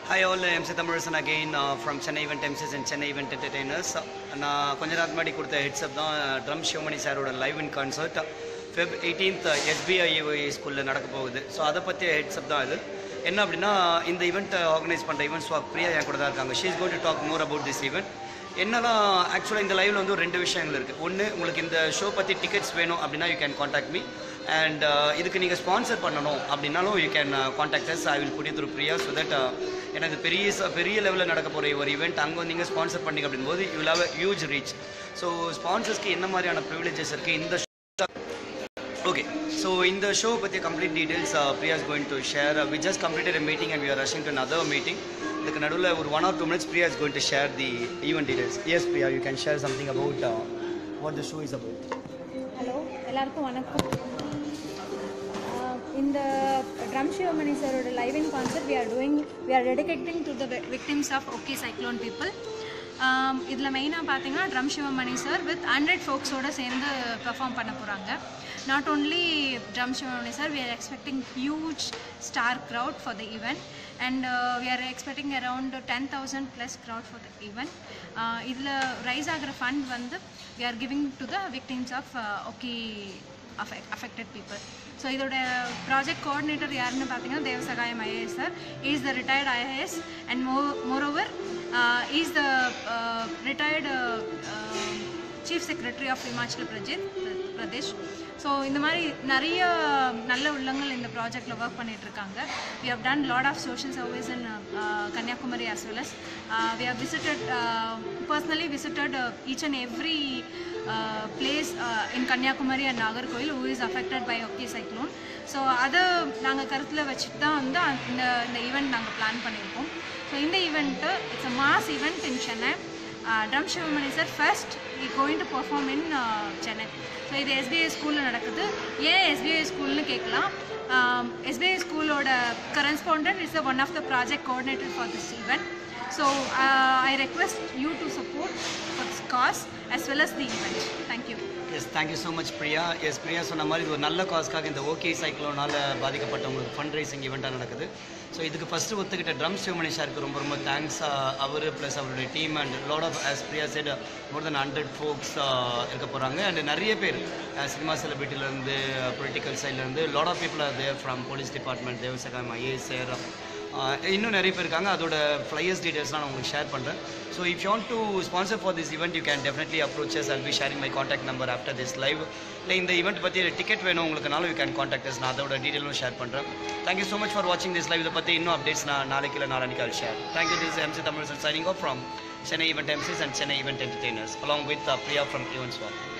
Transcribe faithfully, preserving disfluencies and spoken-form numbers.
Hi all, Zee Tamil again uh, from Chennai Event Emcees and Chennai Event Entertainers. நான் கொஞ்ச நேரத்துக்கு முன்னாடி கொடுத்த ஹெட்ஸ்அப் தான் ட்ரம் சிவமணி சாரோட live in concert Feb eighteenth S B I O A ஸ்கூலில் நடக்க போகுது. ஸோ அதை பற்றிய ஹெட்ஸ்அப் தான் இது. என்ன அப்படின்னா இந்த ஈவெண்ட் ஆர்கனைஸ் பண்ணுற ஈவெண்ட்ஸ் பிரியா என் கூட தான் இருக்காங்க. She is going to talk more about this event. என்னெல்லாம் ஆக்சுவலாக இந்த லைவில் வந்து ரெண்டு விஷயங்கள் இருக்குது. ஒன்று, உங்களுக்கு இந்த ஷோ பற்றி டிக்கெட்ஸ் வேணும் அப்படின்னா you can contact me. And இதுக்கு நீங்கள் ஸ்பான்சர் பண்ணணும் அப்படின்னாலும் you can contact us. I will put it through Priya so that எனக்கு பெரிய பெரிய லெவலில் நடக்க போகிற ஒரு ஈவெண்ட் அங்கே வந்து நீங்கள் ஸ்பான்சர் பண்ணிங்க அப்படின்போது you will have a huge reach. So ஸ்பான்சர்ஸ்க்கு என்ன மாதிரியான ப்ரிவிலேஜஸ் இருக்குது இந்த ஷோ. ஓகே, ஸோ இந்த ஷோ பற்றிய complete details Priya is going to share. We just completed a meeting and we are rushing to another meeting. இதுக்கு நடுவில் ஒரு one or two minutes Priya is going to share the event details. Yes Priya, you can share something about what the show is about. Hello, எல்லாருக்கும் வணக்கம். இந்த drum Sivamani சாரோட live in concert we are doing we are dedicating to the victims of okay cyclone people. இதில் மெயினாக பார்த்தீங்கன்னா drum Sivamani sir with hundred ஃபோக்ஸோடு சேர்ந்து perform பண்ண போகிறாங்க. Not only drum Sivamani sir, we are expecting huge star crowd for the event and uh, we are expecting around ten thousand plus crowd for the event. இதில் raise ஆகிற fund வந்து we are giving to the victims of uh, okay affected people. So இதோட project coordinator யாருன்னு பார்த்தீங்கன்னா Devasahayam IAS sir. Is the retired IAS and மோ moreover is the retired chief secretary of Himachal Pradesh Pradesh so இந்த மாதிரி நிறைய நல்ல உள்ளங்கள் இந்த ப்ராஜெக்டில் ஒர்க் பண்ணிகிட்ருக்காங்க. We have done lot of social service in Kanyakumari as well as uh, we have visited uh, personally visited uh, each and every uh, place uh, in Kanyakumari and Nagarkoil who is affected by okay cyclone. So அதை நாங்கள் கருத்தில் வச்சுட்டு தான் வந்து இந்த இந்த event நாங்கள் plan பண்ணியிருக்கோம். ஸோ இந்த event it's a mass event in Chennai. Drum Sivamani sir first is going to perform in Chennai. So இது S B I ஸ்கூலில் நடக்குது. ஏன் S B I ஸ்கூல்னு கேட்கலாம். S B I ஸ்கூலோட correspondent is one of the project coordinator for this event. So I request you to support for this cause as well as the event. Thank you. Yes, thank you so much Priya. Yes, Priya சொன்ன மாதிரி இது ஒரு நல்ல காஸ்க்காக இந்த okay சைக்ளோனால் பாதிக்கப்பட்டவங்களுக்கு fund raising ஈவெண்ட்டாக நடக்குது. ஸோ இதுக்கு ஃபஸ்ட்டு ஒத்துக்கிட்ட ட்ரம் சிவமணி சாருக்கு ரொம்ப ரொம்ப தேங்க்ஸ். அவர் ப்ளஸ் அவருடைய team and lot of us Priya side more than hundred folks இருக்க போகிறாங்க. அண்ட் நிறைய பேர் சினிமா செலிபிரிட்டிலேருந்து பொலிட்டிக்கல் சைட்லேருந்து lot of people are there from police department, Devasahayam IAS sir, இன்னும் நிறைய பேர் இருக்காங்க. அதோட ஃப்ளையர்ஸ் டீட்டெயில்ஸ்லாம் நான் உங்களுக்கு ஷேர் பண்ணுறேன். So if you want to sponsor for this event you can definitely approach us. I'll be sharing my contact number after this live. இல்லை இந்த ஈவெண்ட் பற்றி டிக்கெட் வேணும் உங்களுக்குனாலும் யூ கேன் காண்டாக்ட் அஸ். நான் அதோட டீட்டெயிலும் ஷேர் பண்ணுறேன். தேங்க்யூ ஸோ மச் ஃபார் வாட்சிங் திஸ் லைவ். இதை பற்றி இன்னும் அப்டேட்ஸ் நான் நாளைக்கு இல்லை நாளைக்கு I'll share. Thank you. This is Emcee Tamil signing off from Chennai Event Emcees and Chennai Event Entertainers along with uh, Priya from Events World.